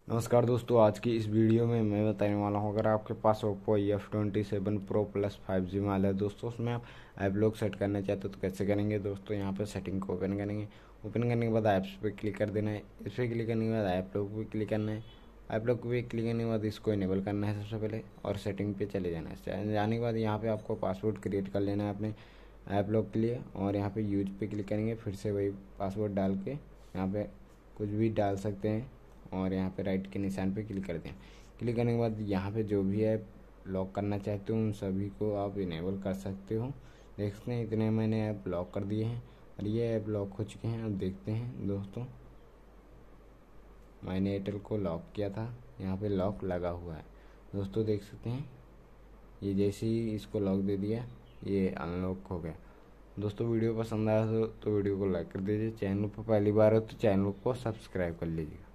नमस्कार दोस्तों, आज की इस वीडियो में मैं बताने वाला हूं, अगर आपके पास Oppo F27 Pro Plus 5G mobile है दोस्तों, उसमें आप ऐप लॉक सेट करना चाहते हो तो कैसे करेंगे दोस्तों। यहाँ पे सेटिंग को ओपन करेंगे। ओपन करने के बाद ऐप्स पे क्लिक कर देना है। इस पर क्लिक करने के बाद ऐप लॉक पे क्लिक करना है। ऐप लॉक पे क्लिक करने के बाद इसको इनेबल करना है सबसे पहले, और सेटिंग पे चले जाना है। जाने के बाद यहाँ पे आपको पासवर्ड क्रिएट कर लेना है अपने ऐप लॉक के लिए, और यहाँ पे यूज पे क्लिक करेंगे। फिर से वही पासवर्ड डाल के यहाँ पे कुछ भी डाल सकते हैं, और यहाँ पे राइट के निशान पे क्लिक कर दें। क्लिक करने के बाद यहाँ पे जो भी ऐप लॉक करना चाहते हो उन सभी को आप इनेबल कर सकते हो। देख सकते हैं इतने मैंने ऐप लॉक कर दिए हैं, और ये ऐप लॉक हो चुके हैं। अब देखते हैं दोस्तों, मैंने एयरटेल को लॉक किया था, यहाँ पे लॉक लगा हुआ है दोस्तों। देख सकते हैं ये जैसे ही इसको लॉक दे दिया, ये अनलॉक हो गया। दोस्तों वीडियो पसंद आया तो वीडियो को लाइक कर दीजिए। चैनल पर पहली बार हो तो चैनल को सब्सक्राइब कर लीजिए।